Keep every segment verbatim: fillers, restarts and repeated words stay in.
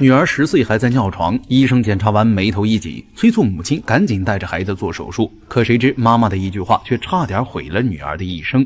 女儿十岁还在尿床，医生检查完眉头一紧，催促母亲赶紧带着孩子做手术。可谁知妈妈的一句话却差点毁了女儿的一生。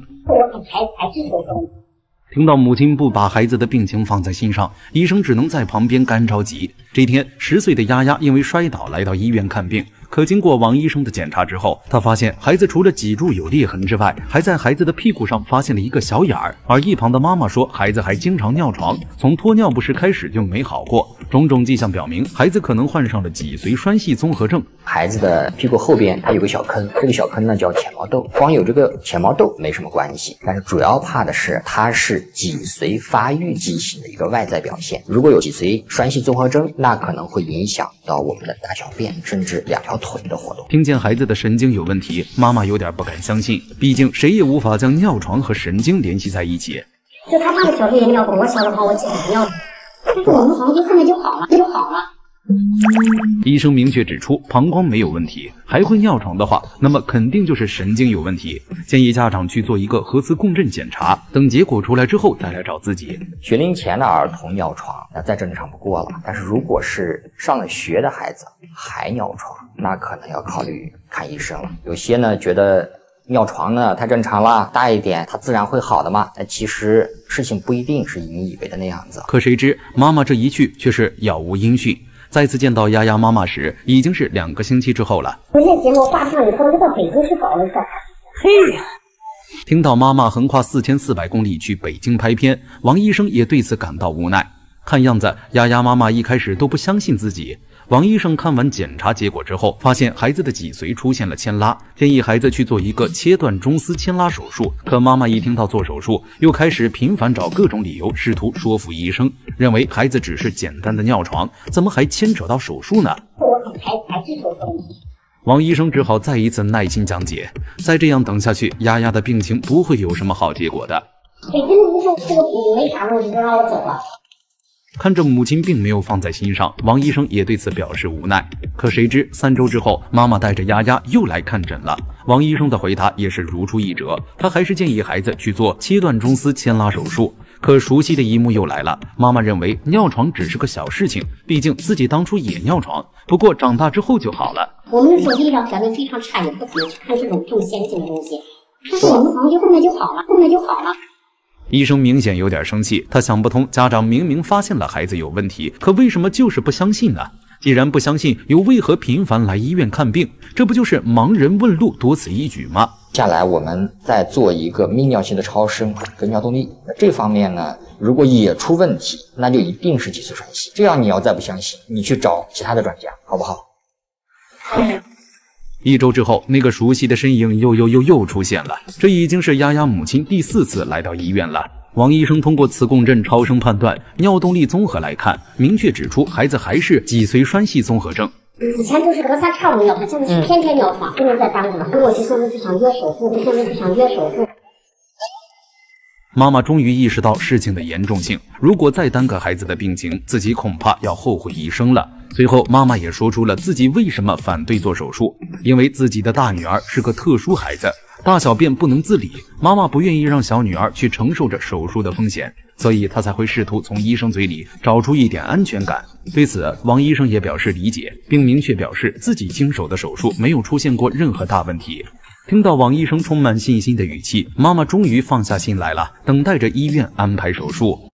听到母亲不把孩子的病情放在心上，医生只能在旁边干着急。这天，十岁的丫丫因为摔倒来到医院看病。可经过王医生的检查之后，他发现孩子除了脊柱有裂痕之外，还在孩子的屁股上发现了一个小眼儿。而一旁的妈妈说，孩子还经常尿床，从脱尿不湿开始就没好过。种种迹象表明，孩子可能患上了脊髓栓系综合症。 孩子的屁股后边它有个小坑，这个小坑呢叫浅毛豆。光有这个浅毛豆没什么关系，但是主要怕的是它是脊髓发育畸形的一个外在表现。如果有脊髓栓系综合征，那可能会影响到我们的大小便，甚至两条腿的活动。 听见孩子的神经有问题，妈妈有点不敢相信，毕竟谁也无法将尿床和神经联系在一起。 就他爸的小时候也尿过，我小的话我姐也尿过，但是我们好像就后面就好了，就好了。 医生明确指出，膀胱没有问题，还会尿床的话，那么肯定就是神经有问题，建议家长去做一个核磁共振检查，等结果出来之后再来找自己。 学龄前的儿童尿床那再正常不过了，但是如果是上了学的孩子还尿床，那可能要考虑看医生了。有些呢觉得尿床呢太正常了，大一点它自然会好的嘛，但其实事情不一定是你以为的那样子。 可谁知妈妈这一去却是杳无音讯。再次见到丫丫妈妈时，已经是两个星期之后了。 我这节目挂上以后，就到北京去搞了一个。嘿， 听到妈妈横跨四千四百公里去北京拍片，王医生也对此感到无奈。看样子，丫丫妈妈一开始都不相信自己。王医生看完检查结果之后，发现孩子的脊髓出现了牵拉，建议孩子去做一个切断中丝牵拉手术。可妈妈一听到做手术，又开始频繁找各种理由，试图说服医生，认为孩子只是简单的尿床，怎么还牵扯到手术呢？ 我才才去手术。 王医生只好再一次耐心讲解，再这样等下去，丫丫的病情不会有什么好结果的。 北京的医生这个没啥问题，就让我走了。 看着母亲并没有放在心上，王医生也对此表示无奈。可谁知三周之后，妈妈带着丫丫又来看诊了。王医生的回答也是如出一辙，他还是建议孩子去做切断中丝牵拉手术。可熟悉的一幕又来了，妈妈认为尿床只是个小事情，毕竟自己当初也尿床，不过长大之后就好了。 我们的时候医疗条件非常差，也不怎么去看这种这么先进的东西，但是我们好像就后面就好了，后面就好了。 医生明显有点生气，他想不通，家长明明发现了孩子有问题，可为什么就是不相信呢？既然不相信，又为何频繁来医院看病？这不就是盲人问路，多此一举吗？ 接下来我们再做一个泌尿系的超声跟尿动力，那这方面呢，如果也出问题，那就一定是脊髓栓系。这样你要再不相信，你去找其他的专家，好不好？ 嗯一周之后，那个熟悉的身影又又又又出现了。这已经是丫丫母亲第四次来到医院了。王医生通过磁共振超声判断，尿动力综合来看，明确指出孩子还是脊髓栓系综合症。 以前就是隔三差五尿，他现在是天天尿床，不能再耽误了。如果是说是想约手术，现在是想约手术。 妈妈终于意识到事情的严重性，如果再耽搁孩子的病情，自己恐怕要后悔一生了。随后，妈妈也说出了自己为什么反对做手术，因为自己的大女儿是个特殊孩子，大小便不能自理，妈妈不愿意让小女儿去承受着手术的风险，所以她才会试图从医生嘴里找出一点安全感。对此，王医生也表示理解，并明确表示自己经手的手术没有出现过任何大问题。听到王医生充满信心的语气，妈妈终于放下心来了，等待着医院安排手术。